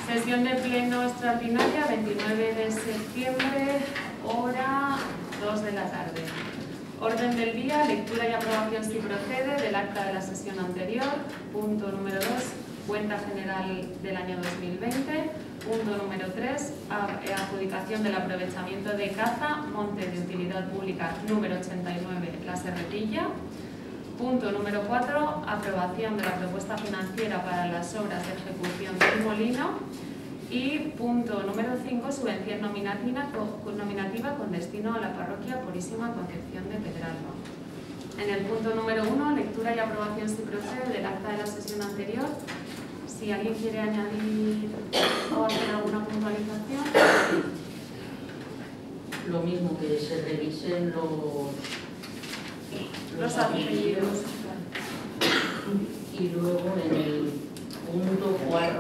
Sesión de pleno extraordinaria, 29 de septiembre, hora 2 de la tarde. Orden del día, lectura y aprobación si procede del acta de la sesión anterior. Punto número 2, cuenta general del año 2020. Punto número 3, adjudicación del aprovechamiento de caza, monte de utilidad pública número 89, La Serretilla. Punto número 4, aprobación de la propuesta financiera para las obras de ejecución del molino. Y punto número 5, subvención nominativa con destino a la parroquia Purísima Concepción de Pedralba. En el punto número 1, lectura y aprobación si procede del acta de la sesión anterior. Si alguien quiere añadir o hacer alguna puntualización. Lo mismo, que se revisen los apellidos. Y luego en el punto 4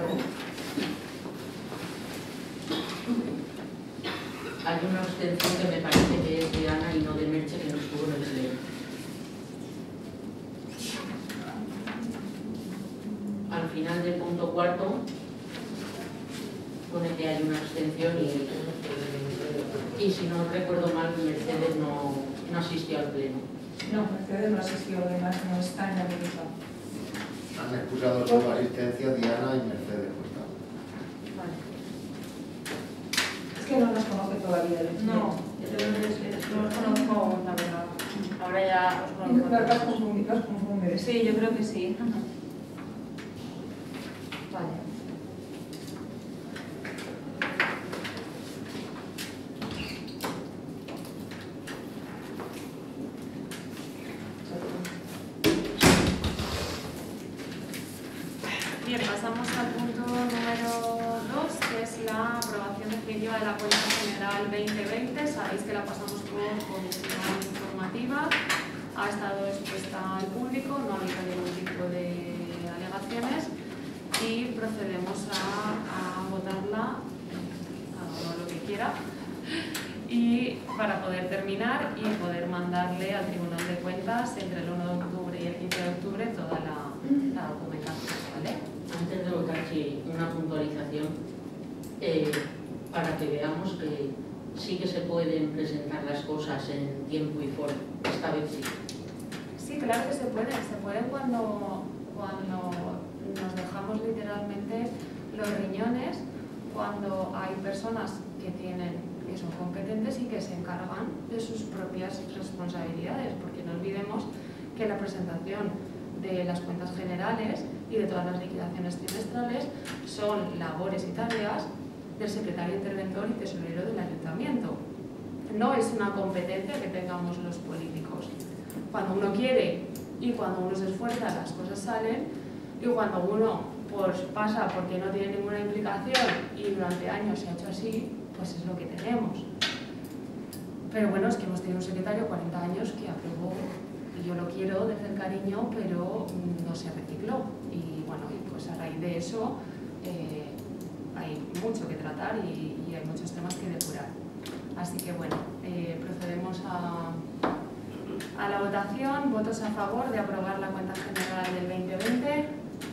hay una abstención que me parece que es de Ana y no de Merche, que no estuvo en el pleno. Al final del punto 4 pone que hay una abstención y si no recuerdo mal, Mercedes no asistió al pleno. No, Mercedes no asistió, además no está en la lista. Han excusado su asistencia Diana y Mercedes. Vale. Es que no nos conoce todavía. No, yo los conozco, la verdad. Ahora ya os conozco. Los confundes. Sí, yo creo que sí. Vale. Bien, pasamos al punto número 2, que es la aprobación definitiva de la cuenta general 2020. Sabéis que la pasamos por comisión informativa, ha estado expuesta al público, no ha habido ningún tipo de alegaciones y procedemos a votarla, cada uno lo que quiera, y para poder terminar y poder mandarle al Tribunal de Cuentas entre el 1 de octubre y el 15 de octubre toda la documentación, ¿vale? Antes de votar, sí, una puntualización para que veamos que sí que se pueden presentar las cosas en tiempo y forma. Esta vez sí. Sí, claro que se pueden cuando nos dejamos literalmente los riñones, cuando hay personas que son competentes y que se encargan de sus propias responsabilidades, porque no olvidemos que la presentación de las cuentas generales y de todas las liquidaciones trimestrales son labores y tareas del secretario interventor y tesorero del ayuntamiento. No es una competencia que tengamos los políticos. Cuando uno quiere y cuando uno se esfuerza, las cosas salen, y cuando uno pues pasa porque no tiene ninguna implicación y durante años se ha hecho así, pues es lo que tenemos. Pero bueno, es que hemos tenido un secretario 40 años que aprobó, y yo lo quiero desde el cariño, pero no se recicló. Y bueno, pues a raíz de eso hay mucho que tratar y hay muchos temas que depurar. Así que bueno, procedemos a la votación. ¿Votos a favor de aprobar la cuenta general del 2020?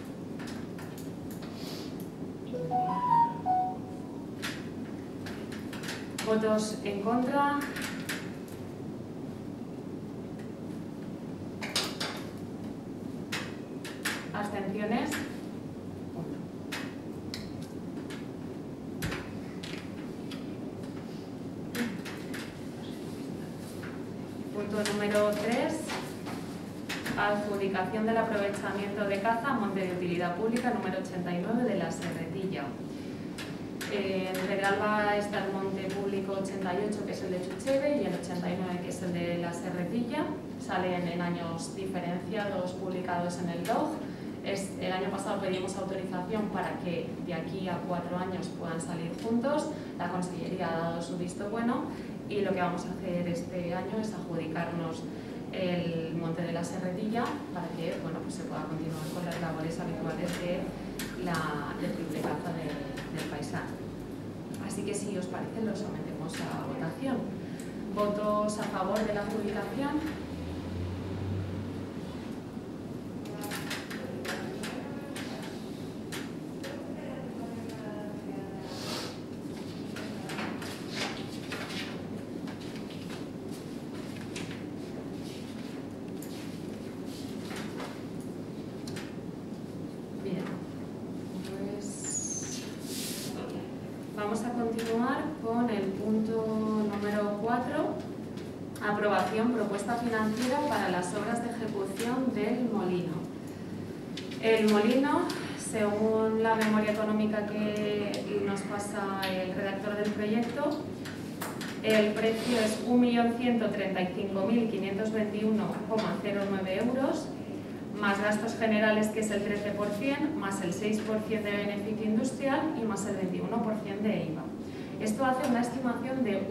¿Votos en contra? ¿Abstenciones? Punto número 3. Adjudicación del aprovechamiento de caza, monte de utilidad pública número 89 de La Serretilla. En Pedralba está el monte público 88, que es el de Chucheve, y el 89, que es el de La Serretilla. Salen en años diferenciados publicados en el DOG. El año pasado pedimos autorización para que de aquí a 4 años puedan salir juntos. La Consellería ha dado su visto bueno y lo que vamos a hacer este año es adjudicarnos el monte de La Serretilla para que pues se pueda continuar con las labores habituales del triple caza del paisano. Así que si os parece, lo sometemos a votación. ¿Votos a favor de la adjudicación? continuar con el punto número 4, aprobación propuesta financiera para las obras de ejecución del molino. El molino, según la memoria económica que nos pasa el redactor del proyecto, el precio es 1.135.521,09 euros, más gastos generales, que es el 13%, más el 6% de beneficio industrial y más el 21% de IVA. Esto hace una estimación de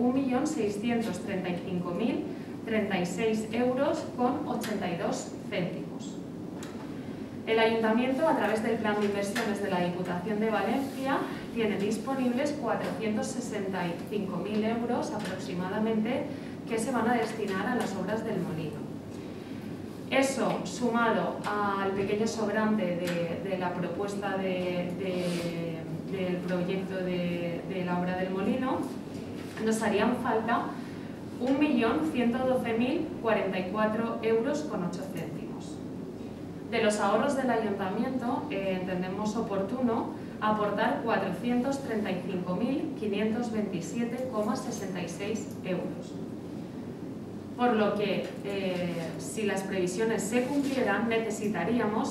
1.635.036 euros con 82 céntimos. El Ayuntamiento, a través del Plan de Inversiones de la Diputación de Valencia, tiene disponibles 465.000 euros aproximadamente que se van a destinar a las obras del molino. Eso, sumado al pequeño sobrante de la propuesta del proyecto de la obra del molino, nos harían falta 1.112.044 euros con 8 céntimos. De los ahorros del Ayuntamiento, entendemos oportuno aportar 435.527,66 euros. Por lo que, si las previsiones se cumplieran, necesitaríamos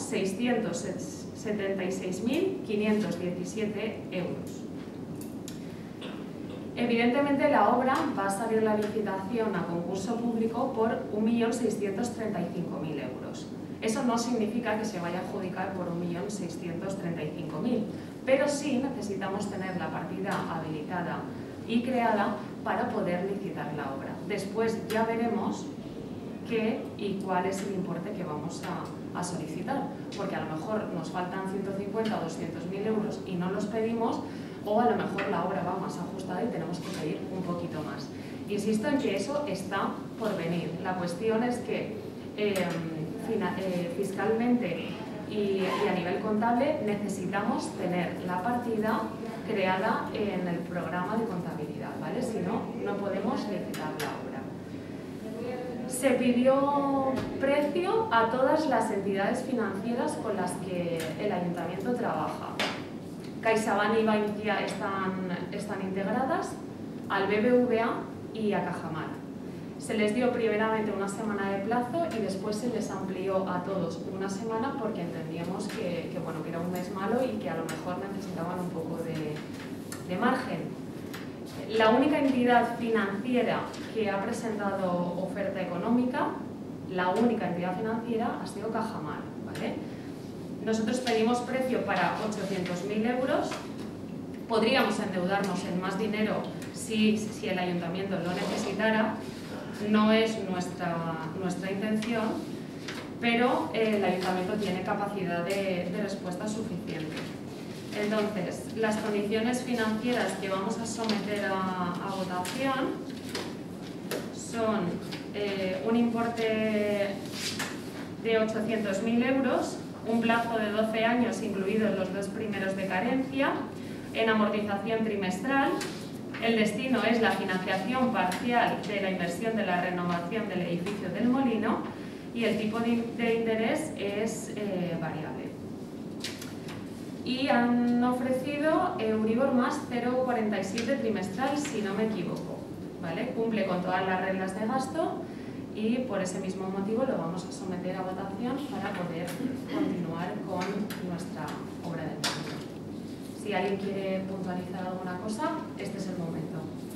676.517 euros. Evidentemente, la obra va a salir a la licitación a concurso público por 1.635.000 euros. Eso no significa que se vaya a adjudicar por 1.635.000, pero sí necesitamos tener la partida habilitada y creada para poder licitar la obra. Después ya veremos qué y cuál es el importe que vamos a solicitar, porque a lo mejor nos faltan 150 o 200.000 euros y no los pedimos, o a lo mejor la obra va más ajustada y tenemos que pedir un poquito más. Insisto en que eso está por venir. La cuestión es que fiscalmente y a nivel contable necesitamos tener la partida creada en el programa de contabilidad, ¿vale? Si no, no podemos licitar la obra. Se pidió precio a todas las entidades financieras con las que el Ayuntamiento trabaja. CaixaBank y Bankia están integradas, al BBVA y a Cajamar. Se les dio primeramente una semana de plazo y después se les amplió a todos una semana porque entendíamos que era un mes malo y que a lo mejor necesitaban un poco de margen. La única entidad financiera que ha presentado oferta económica, la única entidad financiera, ha sido Cajamar, ¿vale? Nosotros pedimos precio para 800.000 euros. Podríamos endeudarnos en más dinero si el Ayuntamiento lo necesitara. No es nuestra intención, pero el Ayuntamiento tiene capacidad de respuesta suficiente. Entonces, las condiciones financieras que vamos a someter a votación son un importe de 800.000 euros, un plazo de 12 años, incluidos los 2 primeros de carencia, en amortización trimestral. El destino es la financiación parcial de la inversión de la renovación del edificio del molino y el tipo de interés es variable. Y han ofrecido Euribor más 0,47 trimestral, si no me equivoco, ¿vale? Cumple con todas las reglas de gasto y por ese mismo motivo lo vamos a someter a votación para poder continuar con nuestra obra de molino. Si alguien quiere puntualizar alguna cosa, este es el momento.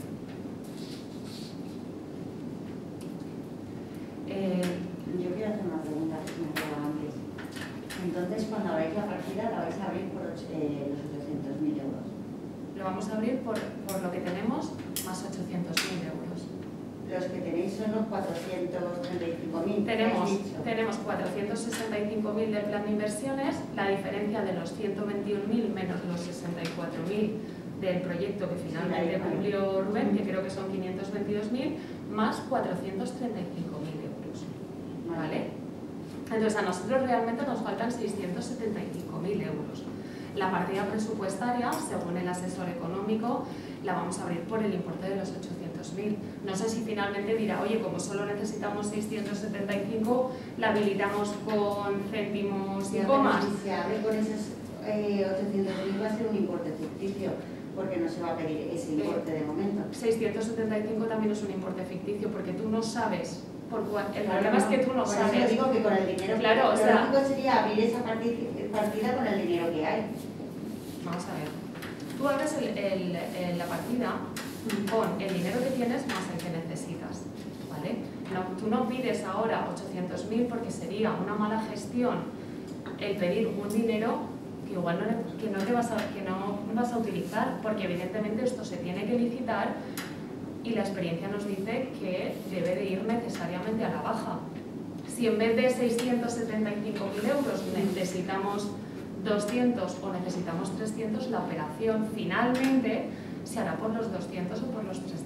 Yo quiero hacer una pregunta que me quedaba antes. Entonces, cuando abráis la partida, la vais a abrir por los 800.000 euros. Lo vamos a abrir por lo que tenemos, más 800.000 euros. Los que tenéis son los 435.000. Tenemos 465.000 del plan de inversiones, la diferencia de los 121.000 menos los 64.000 del proyecto que finalmente cumplió Rubén, que creo que son 522.000, más 435.000 euros. ¿Vale? Entonces, a nosotros realmente nos faltan 675.000 euros. La partida presupuestaria, según el asesor económico, la vamos a abrir por el importe de los 800.000. No sé si finalmente dirá, oye, como solo necesitamos 675, la habilitamos con céntimos y comas. Si se abre con esos 800.000 va a ser un importe ficticio, porque no se va a pedir ese importe de momento. 675 también es un importe ficticio porque tú no sabes por cuál. El problema Claro, es que tú no por eso sabes. digo que con el dinero Claro, o lo sea, lógico sería abrir esa partida con el dinero que hay. vamos a ver. Tú abres la partida con el dinero que tienes más el que necesitas, ¿vale? No, tú no pides ahora 800.000 porque sería una mala gestión el pedir un dinero que igual no vas a utilizar, porque evidentemente esto se tiene que licitar y la experiencia nos dice que debe de ir necesariamente a la baja. Si en vez de 675.000 euros necesitamos 200 o necesitamos 300, la operación finalmente se hará por los 200 o por los 300.000.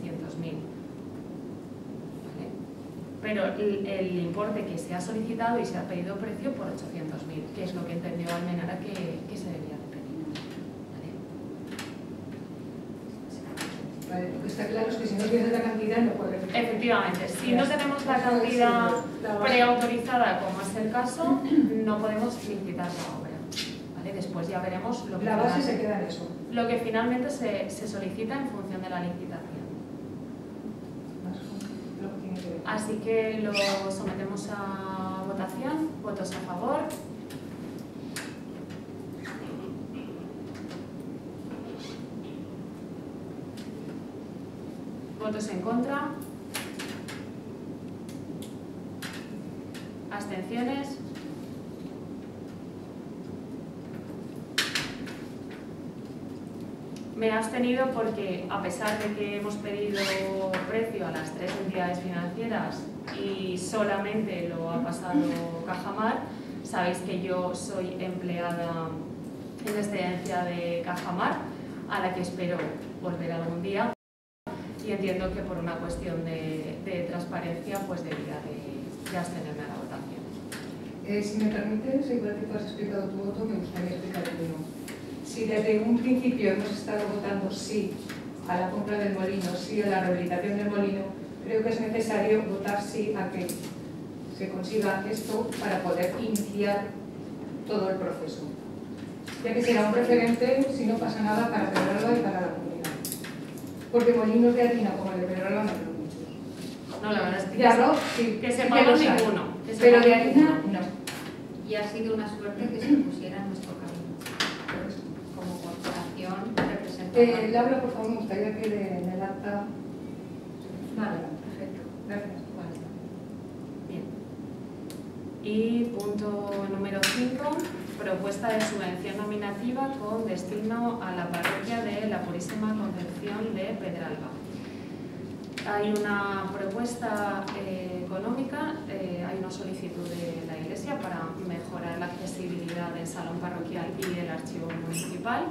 ¿Vale? Pero el importe que se ha solicitado y se ha pedido precio por 800.000, que es lo que entendió Almenara que se debía de pedir. Vale, lo que está claro es que si no tienes la cantidad no puedes. Efectivamente, si no tenemos la cantidad preautorizada, como es el caso, no podemos licitar la obra. ¿Vale? Después ya veremos lo que, La base se queda en eso. lo que finalmente se solicita en función de la licitación. Lo que tiene que ver. Así que lo sometemos a votación. ¿Votos a favor? ¿Votos en contra? ¿Abstenciones? Me he abstenido porque, a pesar de que hemos pedido precio a las 3 entidades financieras y solamente lo ha pasado Cajamar, sabéis que yo soy empleada en excedencia de Cajamar, a la que espero volver algún día, y entiendo que por una cuestión de transparencia pues debería de abstenerme a la votación. Si me permites, igual que tú has explicado tu voto, me gustaría explicar el mío. Si desde un principio hemos estado votando sí a la compra del molino, sí a la rehabilitación del molino, creo que es necesario votar sí a que se consiga esto para poder iniciar todo el proceso. Ya que será un referente, si no pasa nada, para Pedralba y para la comunidad. Porque molinos de harina como el de Pedralba no creo muchos. No, la verdad es que De arroz, sí. que sí sepamos los hay. ninguno. Pero de harina, no. Y ha sido una suerte que se pusiera en nuestro camino. Como corporación representante. Laura, por favor, me gustaría que en el acta... Vale, perfecto. Gracias. Vale. Bien. Y punto número 5, propuesta de subvención nominativa con destino a la parroquia de la Purísima Concepción de Pedralba. Hay una propuesta económica, hay una solicitud de la Iglesia para mejorar la accesibilidad del salón parroquial y del archivo municipal.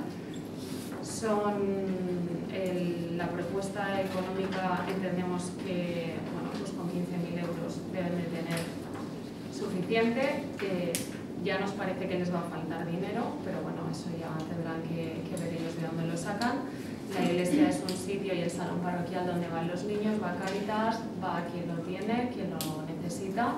La propuesta económica entendemos que pues con 15.000 euros deben de tener suficiente. Ya nos parece que les va a faltar dinero, pero bueno, eso ya tendrán que ver ellos de dónde lo sacan. La iglesia es un sitio y el salón parroquial donde van los niños, va Cáritas, va quien lo tiene, quien lo necesita.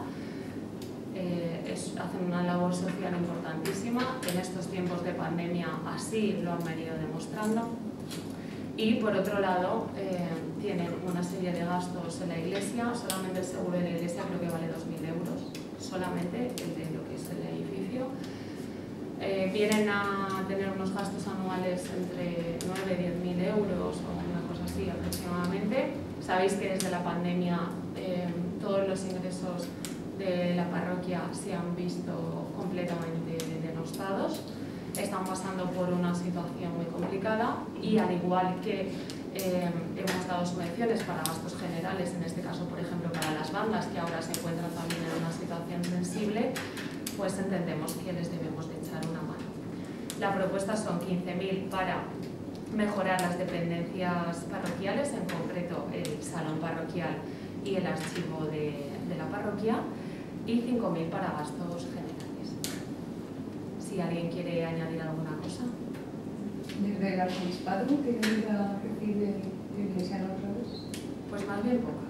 Hacen una labor social importantísima. En estos tiempos de pandemia así lo han venido demostrando. Y por otro lado, tienen una serie de gastos en la iglesia. Solamente el seguro de la iglesia creo que vale 2.000 euros, solamente el de lo que es el edificio. Vienen a tener unos gastos anuales entre 9 y 10.000 euros o una cosa así aproximadamente. Sabéis que desde la pandemia todos los ingresos de la parroquia se han visto completamente denostados. Están pasando por una situación muy complicada y al igual que hemos dado subvenciones para gastos generales, en este caso por ejemplo para las bandas que ahora se encuentran también en una situación sensible, pues entendemos que les debemos de echar una mano. La propuesta son 15.000 para mejorar las dependencias parroquiales, en concreto el salón parroquial y el archivo de la parroquia, y 5.000 para gastos generales. Si alguien quiere añadir alguna cosa. Desde el arzobispado, ¿qué ayuda recibe la iglesia otra vez? Pues más bien poca.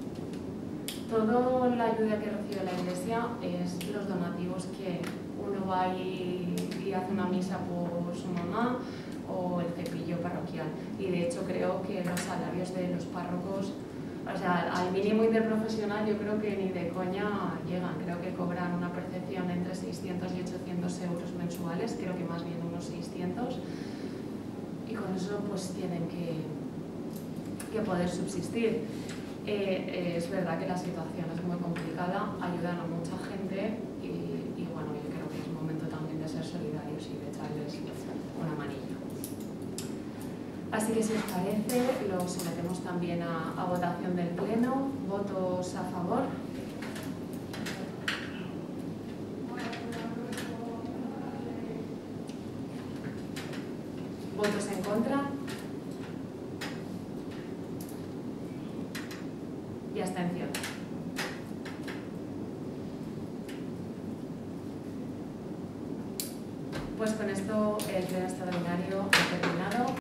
Toda la ayuda que recibe la iglesia es los donativos que uno va y hace una misa por su mamá, o el cepillo parroquial. Y de hecho creo que los salarios de los párrocos, o sea, al mínimo interprofesional yo creo que ni de coña llegan. Creo que cobran una percepción entre 600 y 800 euros mensuales, creo que más bien unos 600. Y con eso pues tienen que poder subsistir. Es verdad que la situación es muy complicada, ayudan a mucha gente y bueno, yo creo que es momento también de ser solidarios y de echarles una manilla. Así que si os parece, lo sometemos también a votación del Pleno. ¿Votos a favor? ¿Votos en contra? Y abstención. Pues con esto el pleno extraordinario ha terminado.